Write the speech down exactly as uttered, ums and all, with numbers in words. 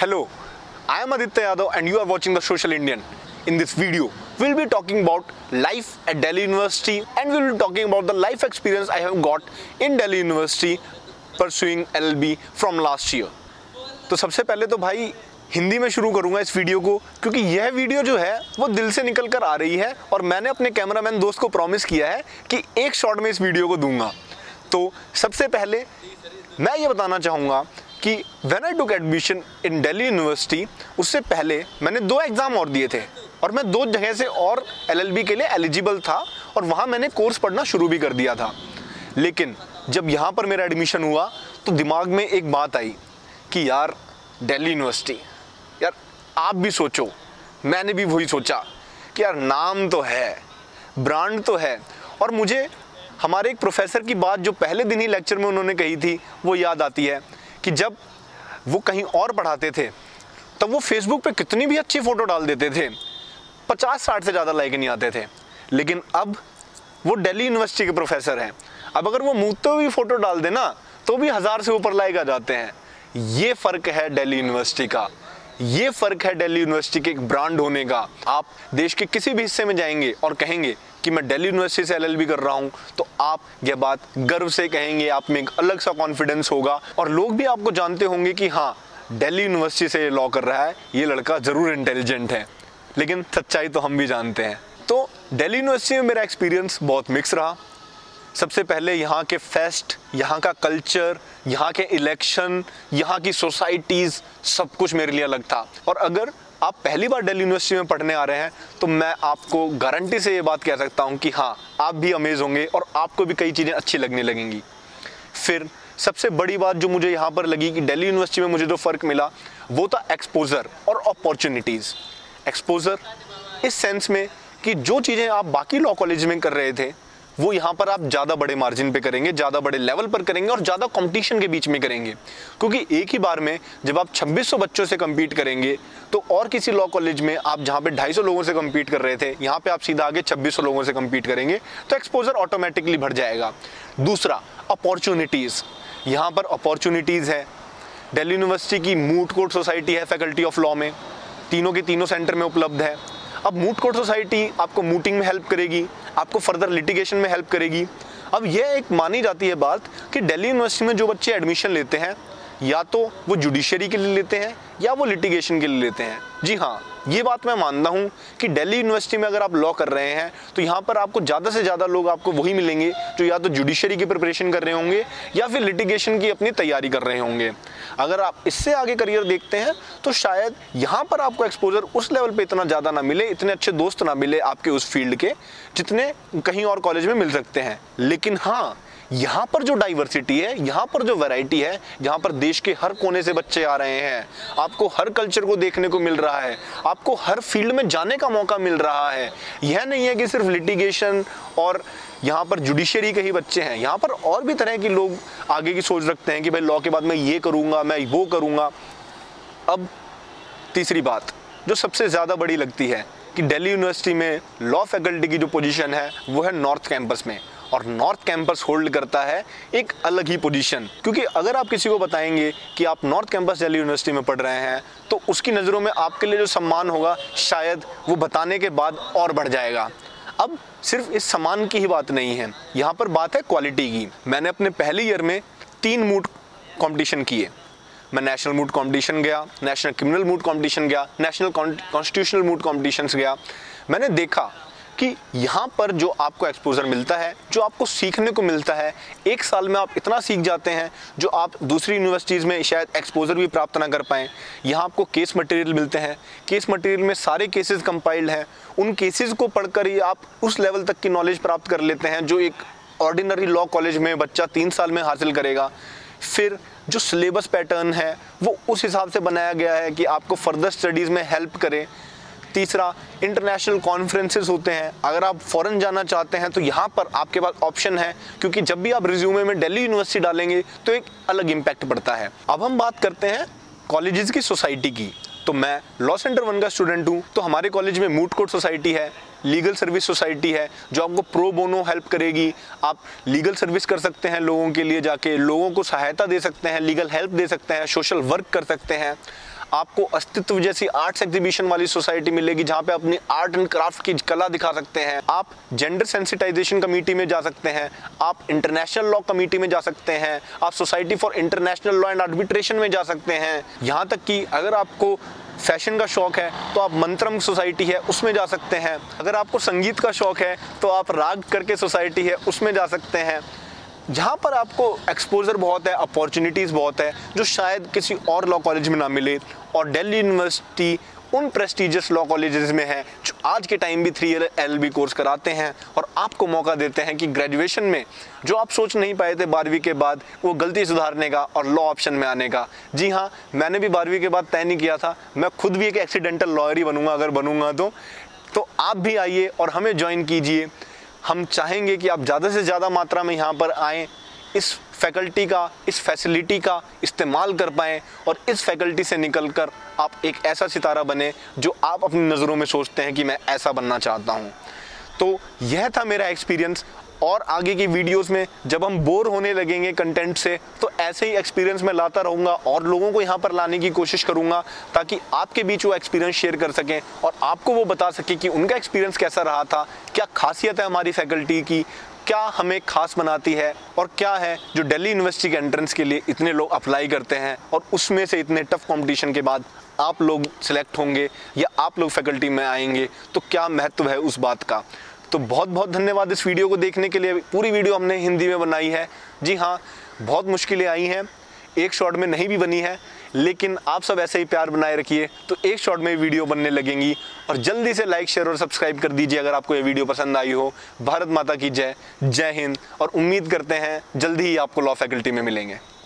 Hello, I am Aditya Yadav and you are watching the Social Indian. In this video, we will be talking about life at Delhi University and we will be talking about the life experience I have got in Delhi University pursuing L L B from last year. तो सबसे पहले तो भाई हिंदी में शुरू करूंगा इस video को, क्योंकि यह वीडियो जो है वो दिल से निकल कर आ रही है और मैंने अपने कैमरामैन दोस्त को प्रॉमिस किया है कि एक शॉट में इस वीडियो को दूंगा। तो सबसे पहले मैं ये बताना चाहूँगा कि when I took admission in Delhi university, उससे पहले मैंने दो एग्ज़ाम और दिए थे और मैं दो जगह से और एल एल बी के लिए एलिजिबल था और वहाँ मैंने कोर्स पढ़ना शुरू भी कर दिया था। लेकिन जब यहाँ पर मेरा एडमिशन हुआ तो दिमाग में एक बात आई कि यार दिल्ली यूनिवर्सिटी, यार आप भी सोचो, मैंने भी वही सोचा कि यार नाम तो है, ब्रांड तो है। और मुझे हमारे एक प्रोफेसर की बात जो पहले दिन ही लेक्चर में उन्होंने कही थी वो याद आती है कि जब वो कहीं और पढ़ाते थे तब वो फेसबुक पे कितनी भी अच्छी फ़ोटो डाल देते थे, पचास साठ से ज़्यादा लाइक नहीं आते थे। लेकिन अब वो दिल्ली यूनिवर्सिटी के प्रोफेसर हैं, अब अगर वो मुँह तो भी फ़ोटो डाल देना तो भी हज़ार से ऊपर लाइक आ जाते हैं। ये फ़र्क है दिल्ली यूनिवर्सिटी का, ये फ़र्क है दिल्ली यूनिवर्सिटी के एक ब्रांड होने का। आप देश के किसी भी हिस्से में जाएंगे और कहेंगे कि मैं दिल्ली यूनिवर्सिटी से एल एल बी कर रहा हूं, तो आप यह बात गर्व से कहेंगे, आप में एक अलग सा कॉन्फिडेंस होगा और लोग भी आपको जानते होंगे कि हाँ, दिल्ली यूनिवर्सिटी से लॉ कर रहा है, ये लड़का ज़रूर इंटेलिजेंट है। लेकिन सच्चाई तो हम भी जानते हैं। तो दिल्ली यूनिवर्सिटी में मेरा एक्सपीरियंस बहुत मिक्स रहा। सबसे पहले यहाँ के फेस्ट, यहाँ का कल्चर, यहाँ के इलेक्शन, यहाँ की सोसाइटीज़, सब कुछ मेरे लिए अलग था। और अगर आप पहली बार दिल्ली यूनिवर्सिटी में पढ़ने आ रहे हैं तो मैं आपको गारंटी से ये बात कह सकता हूँ कि हाँ, आप भी अमेज़ होंगे और आपको भी कई चीज़ें अच्छी लगने लगेंगी। फिर सबसे बड़ी बात जो मुझे यहाँ पर लगी कि दिल्ली यूनिवर्सिटी में मुझे जो फ़र्क मिला वो था एक्सपोज़र और अपॉर्चुनिटीज़। एक्सपोज़र इस सेंस में कि जो चीज़ें आप बाकी लॉ कॉलेज में कर रहे थे वो यहाँ पर आप ज़्यादा बड़े मार्जिन पे करेंगे, ज़्यादा बड़े लेवल पर करेंगे और ज़्यादा कंपटीशन के बीच में करेंगे। क्योंकि एक ही बार में जब आप छब्बीस सौ बच्चों से कम्पीट करेंगे तो और किसी लॉ कॉलेज में आप जहाँ पे ढाई सौ लोगों से कम्पीट कर रहे थे, यहाँ पे आप सीधा आगे छब्बीस सौ लोगों से कम्पीट करेंगे, तो एक्सपोजर ऑटोमेटिकली बढ़ जाएगा। दूसरा, अपॉर्चुनिटीज़। यहाँ पर अपॉर्चुनिटीज़ है। दिल्ली यूनिवर्सिटी की मूट कोर्ट सोसाइटी है फैकल्टी ऑफ लॉ में, तीनों के तीनों सेंटर में उपलब्ध है। अब मूट कोर्ट सोसाइटी आपको मूटिंग में हेल्प करेगी, आपको फर्दर लिटिगेशन में हेल्प करेगी। अब यह एक मानी जाती है बात कि दिल्ली यूनिवर्सिटी में जो बच्चे एडमिशन लेते हैं या तो वो जुडिशरी के लिए लेते हैं या वो लिटिगेशन के लिए लेते हैं। जी हाँ, ये बात मैं मानता हूँ कि दिल्ली यूनिवर्सिटी में अगर आप लॉ कर रहे हैं तो यहाँ पर आपको ज़्यादा से ज़्यादा लोग आपको वही मिलेंगे जो या तो जुडिशरी की प्रिपरेशन कर रहे होंगे या फिर लिटिगेशन की अपनी तैयारी कर रहे होंगे। अगर आप इससे आगे करियर देखते हैं तो शायद यहाँ पर आपको एक्सपोजर उस लेवल पे इतना ज़्यादा ना मिले, इतने अच्छे दोस्त ना मिले आपके उस फील्ड के जितने कहीं और कॉलेज में मिल सकते हैं। लेकिन हाँ, यहाँ पर जो डाइवर्सिटी है, यहाँ पर जो वैरायटी है, यहाँ पर देश के हर कोने से बच्चे आ रहे हैं, आपको हर कल्चर को देखने को मिल रहा है, आपको हर फील्ड में जाने का मौका मिल रहा है। यह नहीं है कि सिर्फ लिटिगेशन और यहाँ पर जुडिशरी के ही बच्चे हैं, यहाँ पर और भी तरह के लोग आगे की सोच रखते हैं कि भाई लॉ के बाद मैं ये करूँगा, मैं वो करूँगा। अब तीसरी बात जो सबसे ज़्यादा बड़ी लगती है कि दिल्ली यूनिवर्सिटी में लॉ फैकल्टी की जो पोजीशन है वो है नॉर्थ कैंपस में, और नॉर्थ कैंपस होल्ड करता है एक अलग ही पोजीशन। क्योंकि अगर आप किसी को बताएंगे कि आप नॉर्थ कैंपस दिल्ली यूनिवर्सिटी में पढ़ रहे हैं तो उसकी नज़रों में आपके लिए जो सम्मान होगा शायद वो बताने के बाद और बढ़ जाएगा। अब सिर्फ इस सम्मान की ही बात नहीं है, यहाँ पर बात है क्वालिटी की। मैंने अपने पहले ईयर में तीन मूट कॉम्पिटिशन किए। मैं नेशनल मूट कॉम्पिटिशन गया, नेशनल क्रिमिनल मूट कॉम्पिटिशन गया, नेशनल कॉन्स्टिट्यूशनल मूट कॉम्पिटिशन्स गया। मैंने देखा कि यहाँ पर जो आपको एक्सपोजर मिलता है, जो आपको सीखने को मिलता है, एक साल में आप इतना सीख जाते हैं जो आप दूसरी यूनिवर्सिटीज़ में शायद एक्सपोजर भी प्राप्त ना कर पाएँ। यहाँ आपको केस मटेरियल मिलते हैं, केस मटेरियल में सारे केसेस कंपाइल्ड हैं, उन केसेस को पढ़कर ही आप उस लेवल तक की नॉलेज प्राप्त कर लेते हैं जो एक ऑर्डिनरी लॉ कॉलेज में बच्चा तीन साल में हासिल करेगा। फिर जो सिलेबस पैटर्न है वो उस हिसाब से बनाया गया है कि आपको फर्दर स्टडीज़ में हेल्प करे। तीसरा, इंटरनेशनल कॉन्फ्रेंसेस होते हैं। अगर आप फॉरेन जाना चाहते हैं तो यहाँ पर आपके पास ऑप्शन है, क्योंकि जब भी आप रिज्यूमे में दिल्ली यूनिवर्सिटी डालेंगे तो एक अलग इम्पैक्ट पड़ता है। अब हम बात करते हैं कॉलेजेस की सोसाइटी की। तो मैं लॉ सेंटर वन का स्टूडेंट हूँ, तो हमारे कॉलेज में मूट कोर्ट सोसाइटी है, लीगल सर्विस सोसाइटी है जो आपको प्रो बोनो हेल्प करेगी। आप लीगल सर्विस कर सकते हैं, लोगों के लिए जाके लोगों को सहायता दे सकते हैं, लीगल हेल्प दे सकते हैं, सोशल वर्क कर सकते हैं। आपको अस्तित्व जैसी आर्ट्स एग्जीबिशन वाली सोसाइटी मिलेगी जहाँ पे अपनी आर्ट एंड क्राफ्ट की कला दिखा सकते हैं। आप जेंडर सेंसिटाइजेशन कमेटी में जा सकते हैं, आप इंटरनेशनल लॉ कमेटी में जा सकते हैं, आप society for international law and arbitration में जा सकते हैं। यहाँ तक कि अगर आपको फैशन का शौक है तो आप मंत्रम सोसाइटी है उसमें जा सकते हैं। अगर आपको संगीत का शौक है तो आप राग करके सोसाइटी है उसमें जा सकते हैं। जहाँ पर आपको एक्सपोजर बहुत है, अपॉर्चुनिटीज़ बहुत है जो शायद किसी और लॉ कॉलेज में ना मिले। और दिल्ली यूनिवर्सिटी उन प्रेस्टिजियस लॉ कॉलेजेस में है जो आज के टाइम भी three year L L B course कराते हैं और आपको मौका देते हैं कि ग्रेजुएशन में जो आप सोच नहीं पाए थे बारहवीं के बाद वो गलती सुधारने का और लॉ ऑप्शन में आने का। जी हाँ, मैंने भी बारहवीं के बाद तय नहीं किया था, मैं खुद भी एक एक्सीडेंटल लॉयर ही बनूंगा अगर बनूंगा तो तो आप भी आइए और हमें ज्वाइन कीजिए। हम चाहेंगे कि आप ज़्यादा से ज़्यादा मात्रा में यहाँ पर आएँ, इस फैकल्टी का, इस फैसिलिटी का इस्तेमाल कर पाएँ और इस फैकल्टी से निकलकर आप एक ऐसा सितारा बने जो आप अपनी नज़रों में सोचते हैं कि मैं ऐसा बनना चाहता हूँ। तो यह था मेरा एक्सपीरियंस। और आगे की वीडियोस में जब हम बोर होने लगेंगे कंटेंट से तो ऐसे ही एक्सपीरियंस मैं लाता रहूँगा और लोगों को यहाँ पर लाने की कोशिश करूँगा ताकि आपके बीच वो एक्सपीरियंस शेयर कर सकें और आपको वो बता सके कि उनका एक्सपीरियंस कैसा रहा था, क्या खासियत है हमारी फैकल्टी की, क्या हमें खास बनाती है और क्या है जो दिल्ली यूनिवर्सिटी के एंट्रेंस के लिए इतने लोग अप्लाई करते हैं और उसमें से इतने टफ कंपटीशन के बाद आप लोग सिलेक्ट होंगे या आप लोग फैकल्टी में आएंगे तो क्या महत्व है उस बात का। तो बहुत बहुत धन्यवाद इस वीडियो को देखने के लिए। पूरी वीडियो हमने हिंदी में बनाई है। जी हाँ, बहुत मुश्किलें आई हैं, एक शॉट में नहीं भी बनी है, लेकिन आप सब ऐसे ही प्यार बनाए रखिए तो एक शॉट में वीडियो बनने लगेंगी। और जल्दी से लाइक, शेयर और सब्सक्राइब कर दीजिए अगर आपको ये वीडियो पसंद आई हो। भारत माता की जय, जय हिंद। और उम्मीद करते हैं जल्दी ही आपको लॉ फैकल्टी में मिलेंगे।